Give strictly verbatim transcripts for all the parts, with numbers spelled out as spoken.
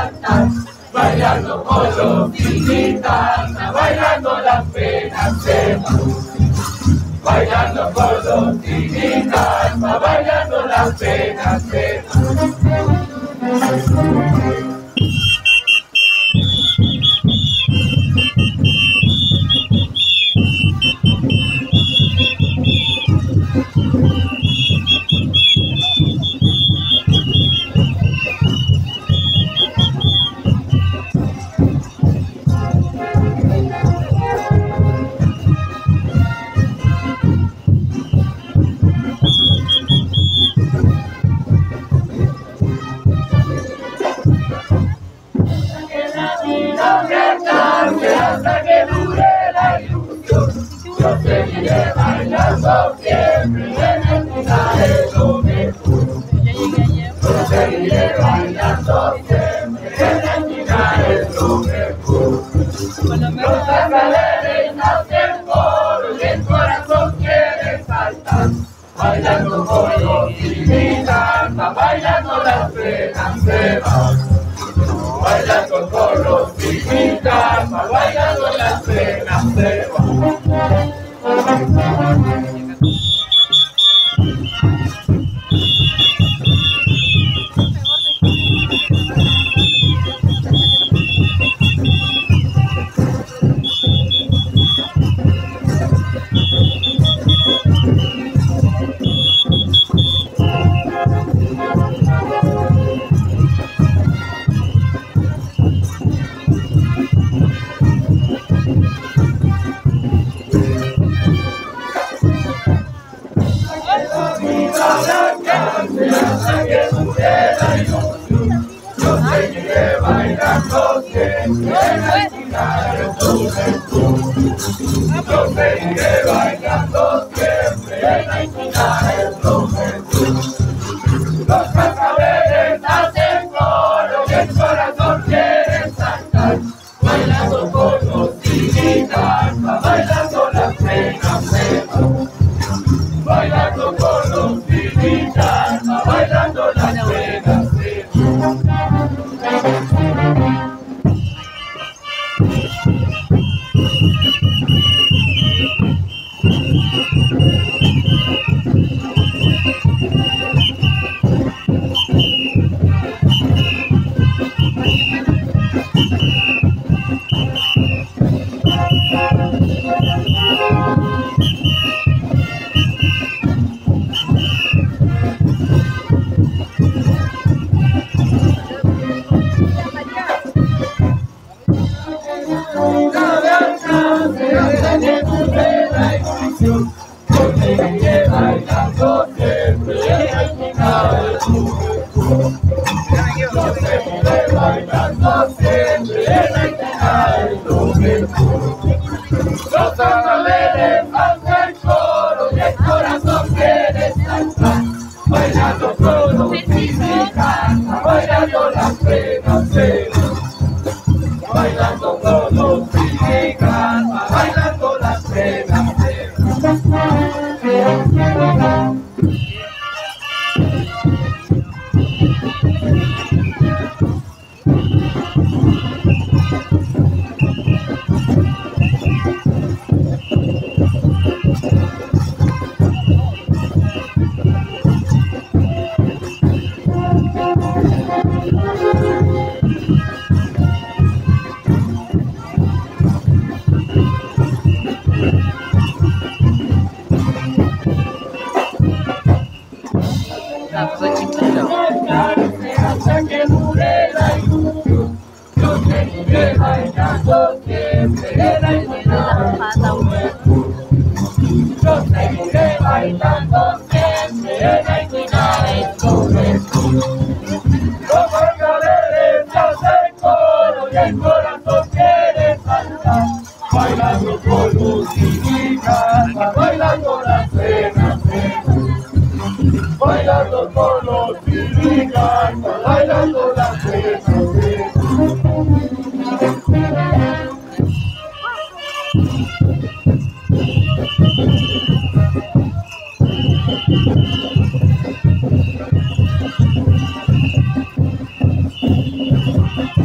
saltar, bailando con los tiritas, bailando las penas se van. Bailando con los tiritas, bailando las penas se van. Hasta que dure la ilusión, yo seguiré bailando siempre en el final de lo mejor. Yo seguiré bailando siempre en el final de lo mejor. Los azaderes hacen coro y el corazón quiere saltar, bailando con los tiritas, bailando las penas se van. Bailando con los tiritas, bailando las penas se van. Hasta que dure la ilusión, yo seguiré bailando siempre en el final de tu juventud. Yo seguiré bailando siempre en el final de tu juventud. Los cascabeles hacen coro y el corazón quiere saltar, bailando con los tiritas, bailando las penas se van. Bailando con los tiritas, bailando las penas se van. Yo seguiré bailando siempre en el final de tu juventud. Yo seguiré bailando siempre en el final de tu juventud. Los azaderes hacen coro y el corazón quiere saltar, bailando con los tiritas, bailando las penas se van. Bailando con los tiritas, bailando las penas se van. Hasta que dure la ilusión, yo seguiré bailando siempre en el final de tu juventud. Yo seguiré bailando siempre en el final de tu juventud. Los cascabeles hacen coro y el corazón quiere saltar, bailando con los tiritas, bailando las penas se van. Bailando con los tiritas, bailando las penas se van.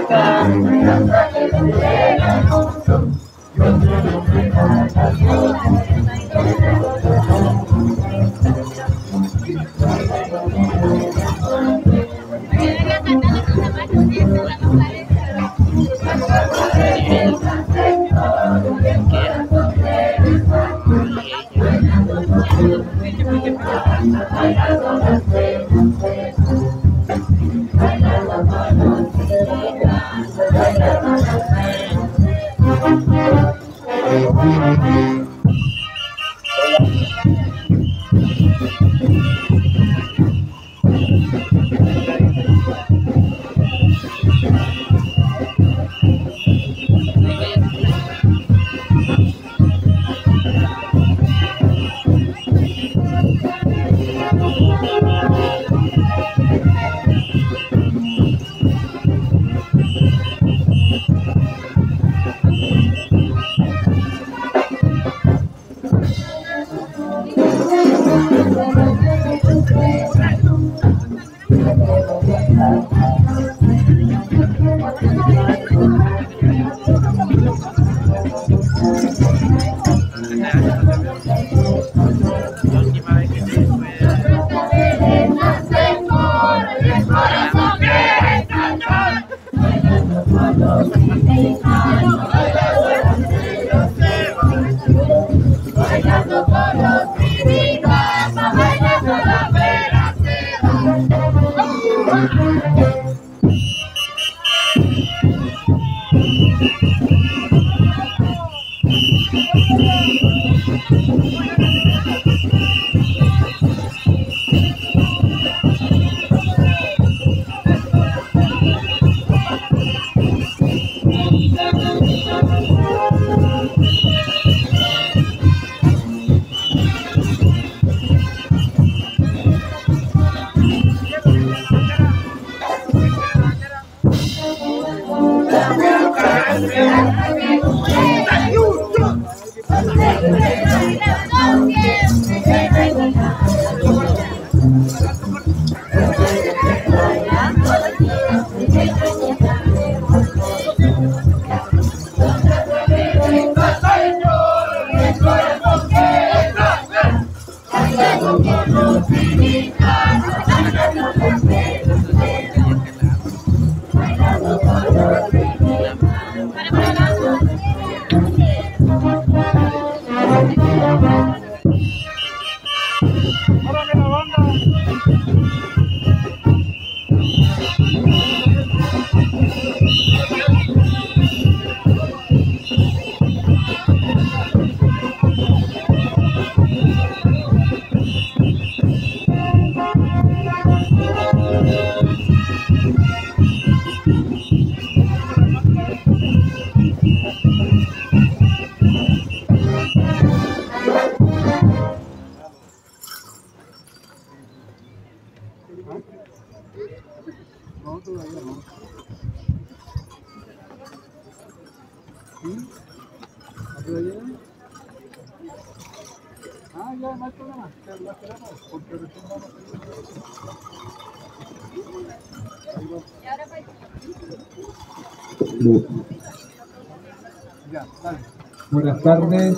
Buenas tardes.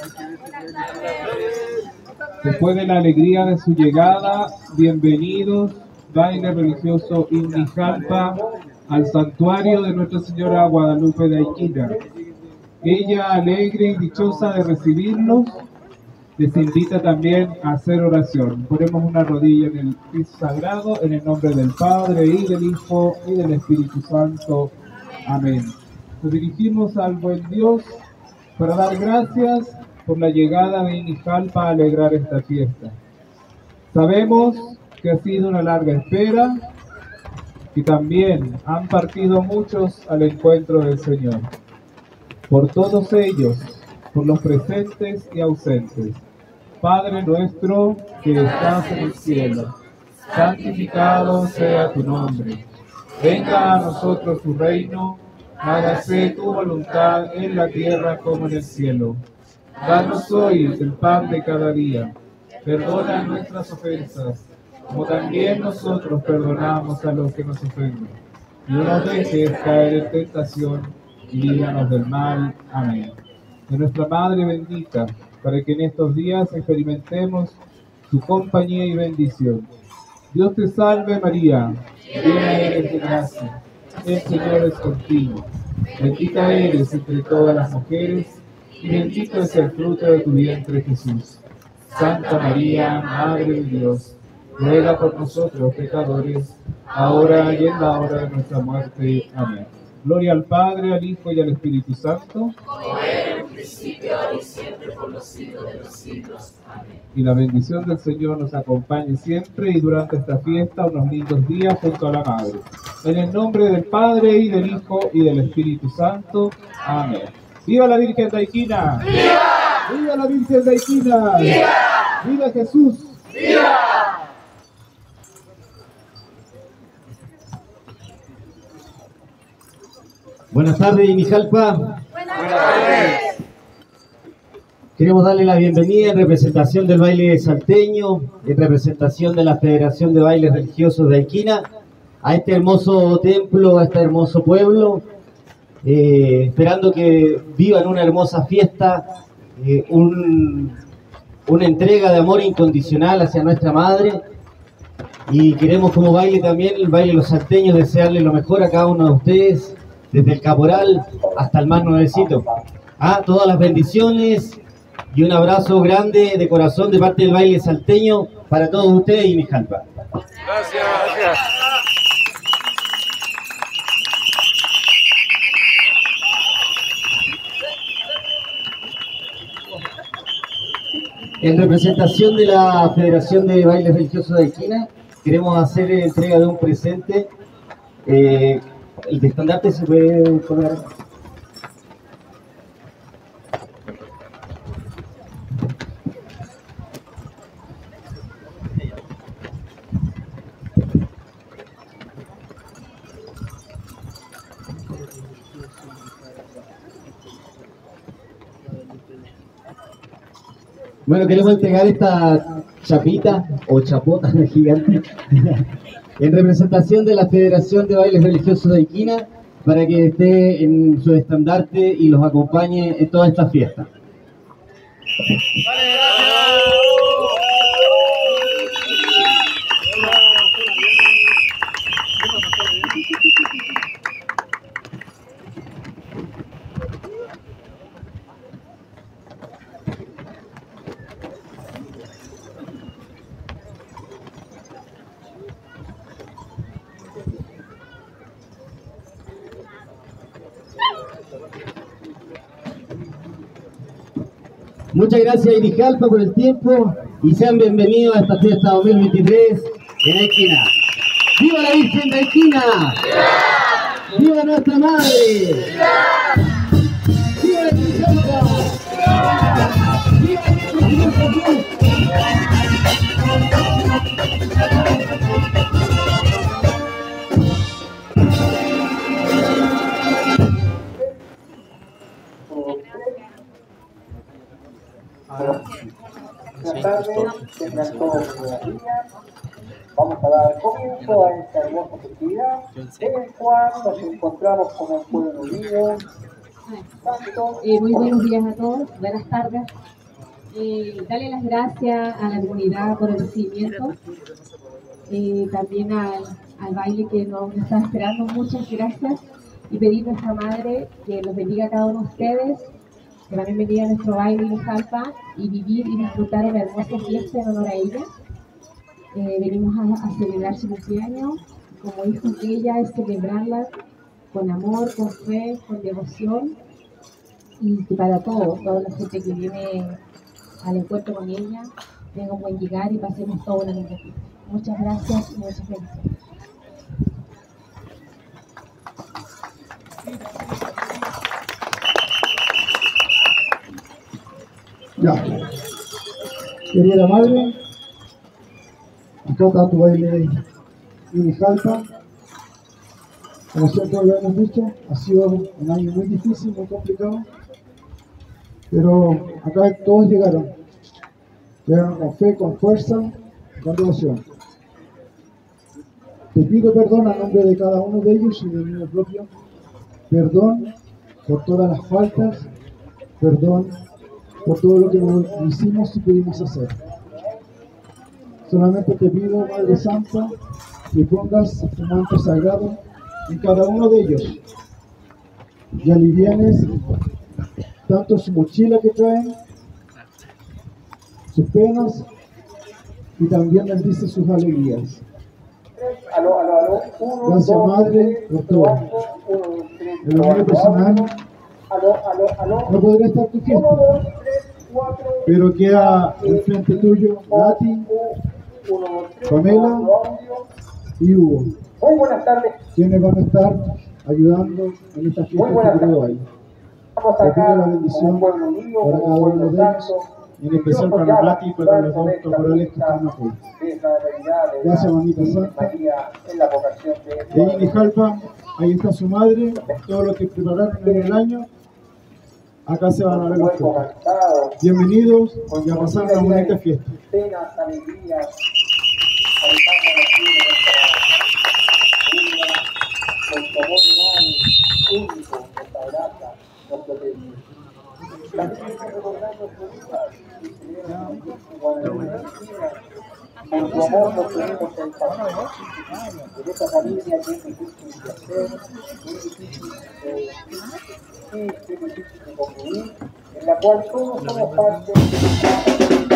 Después de la alegría de su llegada, bienvenidos, baile religioso Inijalpa, al santuario de Nuestra Señora Guadalupe de Aiquira. Ella, alegre y dichosa de recibirlos, les invita también a hacer oración. Ponemos una rodilla en el piso sagrado, en el nombre del Padre, y del Hijo, y del Espíritu Santo. Amén. Nos dirigimos al buen Dios para dar gracias por la llegada de Inijalpa a alegrar esta fiesta. Sabemos que ha sido una larga espera y también han partido muchos al encuentro del Señor. Por todos ellos, por los presentes y ausentes, Padre nuestro que estás en el cielo, santificado sea tu nombre. Venga a nosotros tu reino, hágase tu voluntad en la tierra como en el cielo. Danos hoy el pan de cada día. Perdona nuestras ofensas, como también nosotros perdonamos a los que nos ofenden. y no nos dejes caer en tentación, y líbranos del mal. Amén. De nuestra Madre bendita, para que en estos días experimentemos su compañía y bendición. Dios te salve María, llena eres de gracia, el Señor es contigo. Bendita eres entre todas las mujeres, y bendito es el fruto de tu vientre Jesús. Santa María, Madre de Dios, ruega por nosotros pecadores, ahora y en la hora de nuestra muerte. Amén. Gloria al Padre, al Hijo y al Espíritu Santo, como era en un principio, ahora y siempre, por los siglos de los siglos. Amén. y la bendición del Señor nos acompañe siempre y durante esta fiesta unos lindos días junto a la Madre. En el nombre del Padre, y del Hijo, y del Espíritu Santo. Amén. ¡Viva la Virgen de Aiquina! ¡Viva! ¡Viva la Virgen de Aiquina! ¡Viva! ¡Viva Jesús! ¡Viva! Buenas tardes, Inijalpa. Buenas tardes. Queremos darle la bienvenida en representación del baile salteño, en representación de la Federación de Bailes Religiosos de Aiquina, a este hermoso templo, a este hermoso pueblo, eh, esperando que vivan una hermosa fiesta, eh, un, una entrega de amor incondicional hacia nuestra Madre. Y queremos como baile también, el baile de los salteños, desearle lo mejor a cada uno de ustedes, desde el caporal hasta el más nuevecito. Ah, todas las bendiciones y un abrazo grande de corazón de parte del baile salteño para todos ustedes y Inijalpa. Gracias. Gracias. En representación de la Federación de Bailes Religiosos de Aiquina, queremos hacer entrega de un presente. Eh, el de estandarte se puede poner. Bueno, queremos entregar esta chapita o chapota gigante en representación de la Federación de Bailes Religiosos de Aiquina para que esté en su estandarte y los acompañe en toda esta fiesta. Muchas gracias Inijalpa por el tiempo y sean bienvenidos a esta fiesta dos mil veintitrés en Aiquina. ¡Viva la Virgen de Aiquina! ¡Viva! ¡Viva nuestra Madre! ¡Viva! ¡Viva Inijalpa! ¡Viva! ¡Viva Jesús! Buenas tardes, tendrán todos buenas días. Vamos a dar comienzo a esta hermosa festividad en el cual nos encontramos como un pueblo unido. Tanto, Eh, muy buenos días a todos, buenas tardes. Eh, darle las gracias a la comunidad por el recibimiento, eh, también al, al baile que nos está esperando, muchas gracias, y pedir a nuestra Madre que los bendiga a cada uno de ustedes, que también bendiga a nuestro baile Inijalpa y vivir y disfrutar una hermosa fiesta en honor a ella. Eh, venimos a, a celebrar su cumpleaños, como hijos de ella, es celebrarla con amor, con fe, con devoción, y que para todos, toda la gente que viene al encuentro con ella, tenga un buen llegar y pasemos toda una linda fiesta. Muchas gracias y muchas bendiciones. Ya, querida madre, acá está tu baile Inijalpa. Como siempre lo hemos dicho, ha sido un año muy difícil, muy complicado, pero acá todos llegaron, llegaron con fe, con fuerza, con devoción. Te pido perdón a nombre de cada uno de ellos y de mí propio. Perdón por todas las faltas. Perdón por todo lo que no hicimos y pudimos hacer. Solamente te pido, Madre Santa, que pongas tu manto sagrado en cada uno de ellos y alivienes tanto su mochila que traen, sus penas, y también bendice sus alegrías. Aló, aló, aló. Uno, Gracias, dos, Madre, tres, por todo. cuatro, uno, dos, tres, En lo mío cuatro, personal, aló, aló, aló. no podré estar tu Uno, fiesta, dos, tres, cuatro. pero queda enfrente tuyo Nati, Uno, dos, tres, Pamela cuatro, audio. y Hugo, Muy buenas tardes. quienes van a estar ayudando en esta Muy fiesta buenas que tardes. baile. Estamos Te pido acá la como bendición un pueblo unido, para como cada un uno pueblo de ellos, santo. y en especial Dios para nos Nati y llama para a los dos esta caporales que fiesta están afuera. de esa realidad de Gracias, la mamita Virgen Santa. María en la vocación de De Inijalpa, ahí está su madre, todo lo que prepararon en el año. Acá se van a ver los cuerpo frutos. cansado, Bienvenidos con y a su pasar vida una llena bonita de fiesta. penas, alegrías, habitando la tierra de nuestra familia, con su amor real, único, nos abraza, nos protege. También hay que recordar nuestro vida, y celebrar Guadalupe, por su amor nos tenemos en paz. En esta familia que es difícil de hacer, muy difícil de, sí, es difícil de concluir, en la cual todos somos parte de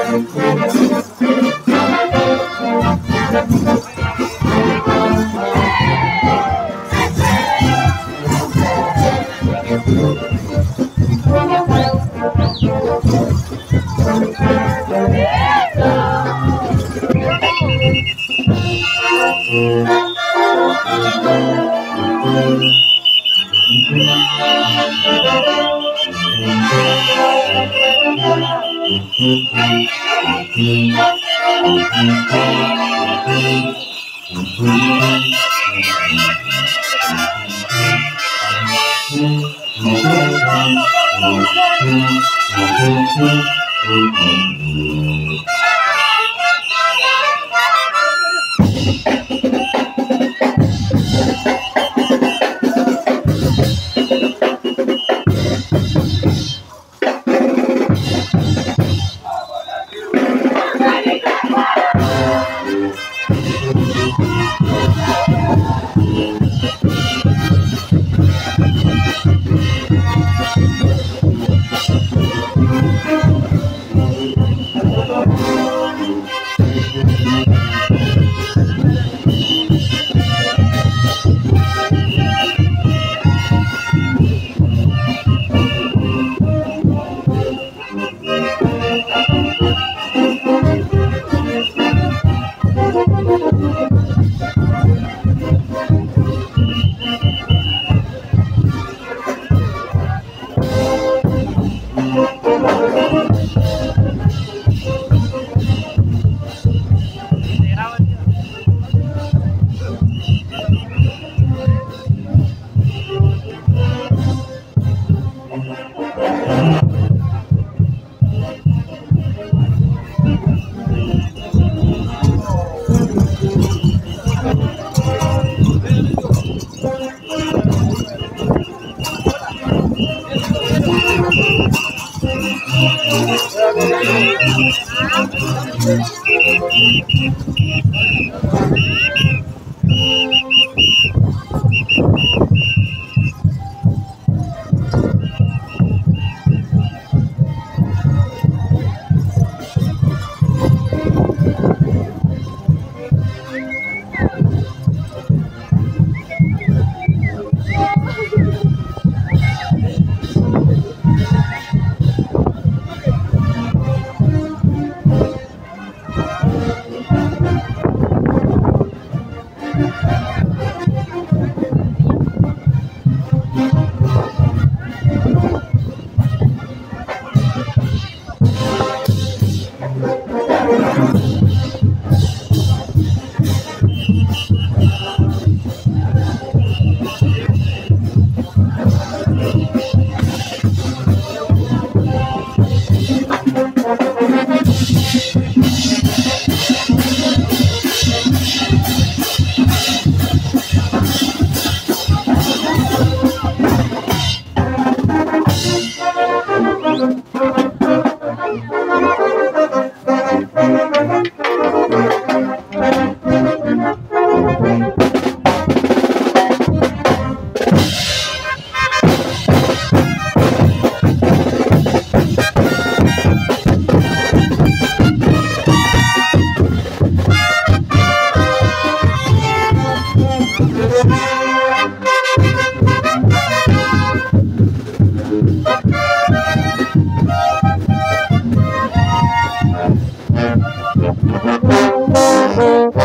Thank you.